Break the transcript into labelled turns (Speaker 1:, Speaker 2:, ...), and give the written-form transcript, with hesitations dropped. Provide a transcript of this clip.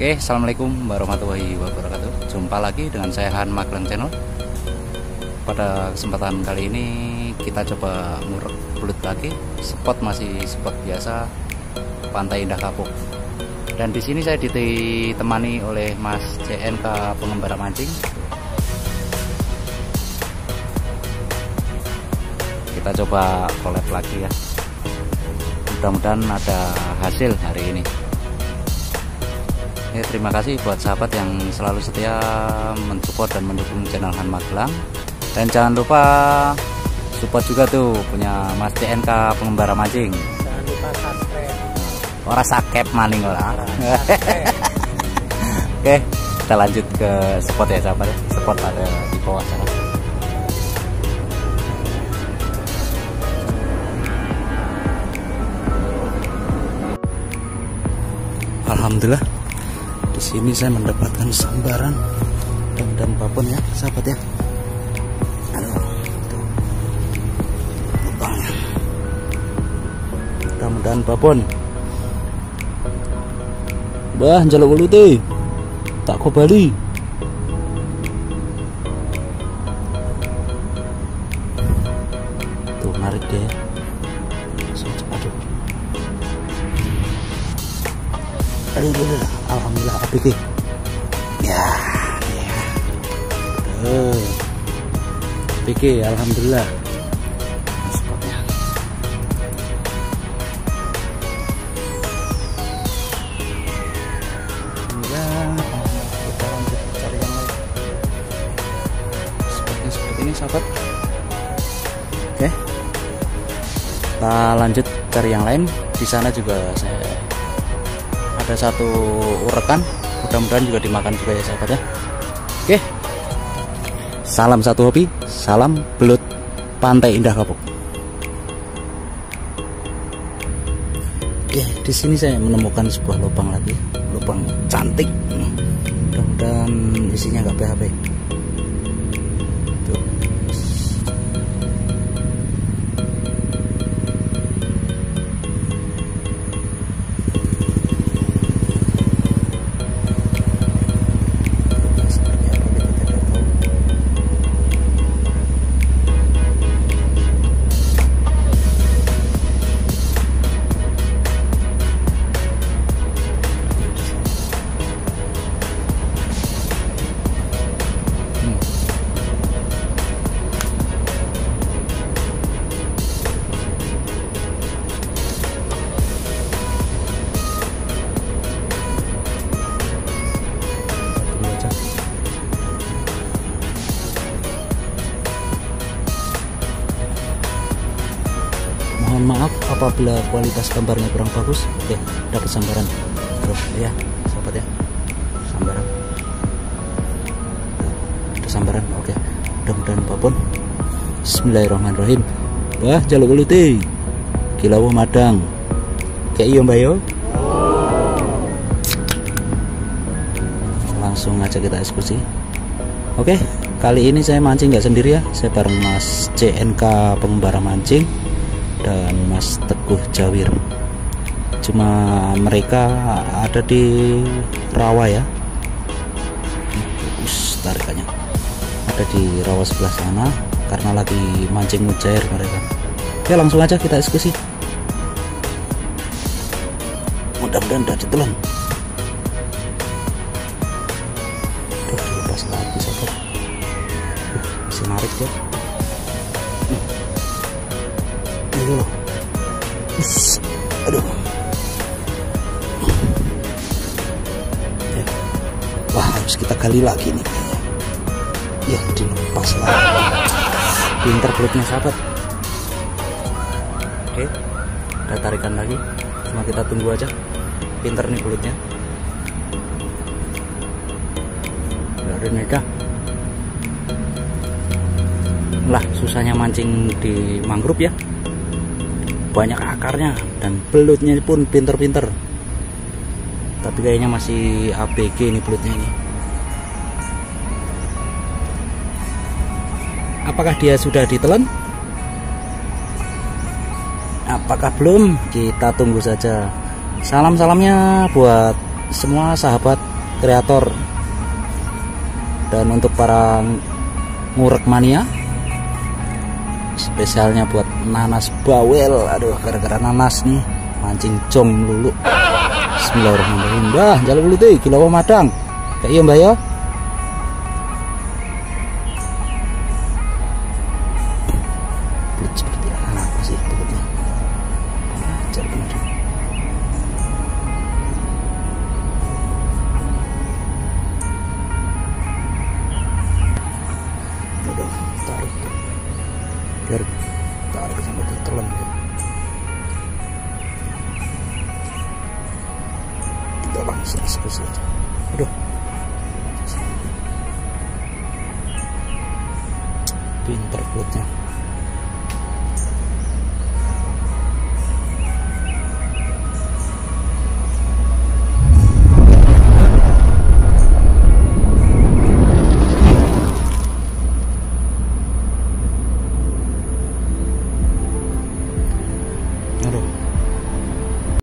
Speaker 1: Oke, assalamualaikum warahmatullahi wabarakatuh. Jumpa lagi dengan saya Han Magelang Channel. Pada kesempatan kali ini kita coba ngurek belut lagi. Spot masih spot biasa, Pantai Indah Kapuk. Dan di sini saya ditemani oleh Mas CNK pengembara mancing. Kita coba collab lagi ya. Mudah-mudahan ada hasil hari ini. Ya, terima kasih buat sahabat yang selalu setia mensupport dan mendukung channel Han Magelang. Dan jangan lupa support juga tuh punya Mas CNK pengembara mancing.
Speaker 2: Jangan lupa subscribe.
Speaker 1: Orang sakep maning orang. Oke, kita lanjut ke spot ya sahabat ya. Spot ada di bawah sana. Alhamdulillah. Di sini saya mendapatkan sambaran dan babon ya sahabat ya. Mudah-mudahan babon. Bah, jaluk ulu teh. Tak kau bali. Tuh narik deh. Aduh, alhamdulillah APK. Ya. APK, alhamdulillah. Spotnya. Ya, kita lanjut cari yang lain. Spotnya seperti ini, sahabat. Oke. Kita lanjut cari yang lain. Di sana juga saya ada satu urekan, mudah-mudahan juga dimakan juga ya sahabat ya. Oke, salam satu hobi, salam belut Pantai Indah Kapuk. Ya, di sini saya menemukan sebuah lubang lagi, lubang cantik. Mudah-mudahan isinya nggak PHP. Tuh. Mohon maaf apabila kualitas gambarnya kurang bagus. Oke, dapat sambaran. Terus ya, sahabat ya. Sambaran. Ada sambaran. Oke. Mudah-mudahan babon. Bismillahirrahmanirrahim. Wah, jaluk ulu teh. Kilawu madang. Kayak iyo Mbak yo. Langsung aja kita eksekusi. Oke, kali ini saya mancing nggak sendiri ya. Saya bareng Mas CNK pengembara mancing dan Mas Teguh Jawir. Cuma mereka ada di rawa ya. Bagus tarikannya. Ada di rawa sebelah sana karena lagi mancing mujair mereka. Oke, langsung aja kita eksekusi. Mudah-mudahan udah ditelan. Dilepas lagi sobat. Masih narik ya. Ini loh. Aduh. Ya. Wah, harus kita gali lagi nih. Ya, dilepas lagi. Pinter belutnya sahabat. Oke, kita tarikan lagi. Cuma kita tunggu aja. Pinter nih belutnya. Dari mereka. Lah, susahnya mancing di mangrove ya. Banyak akarnya dan belutnya pun pinter-pinter. Tapi kayaknya masih ABG ini belutnya ini. Apakah dia sudah ditelan? Apakah belum? Kita tunggu saja. Salam-salamnya buat semua sahabat kreator dan untuk para ngurek mania, spesialnya buat nanas bawel. Aduh, gara-gara nanas nih mancing jong lulu. Bismillahirrahmanirrahim. Dah, jalan dulu deh kilo madang. Kayak iya Mbak ya. Seperti apa sih belutnya? Ajar bener. Udah, tarik. Biar tarik sampai tertelan ya. Kita langsung eksekusi aja. Aduh, pinter belutnya.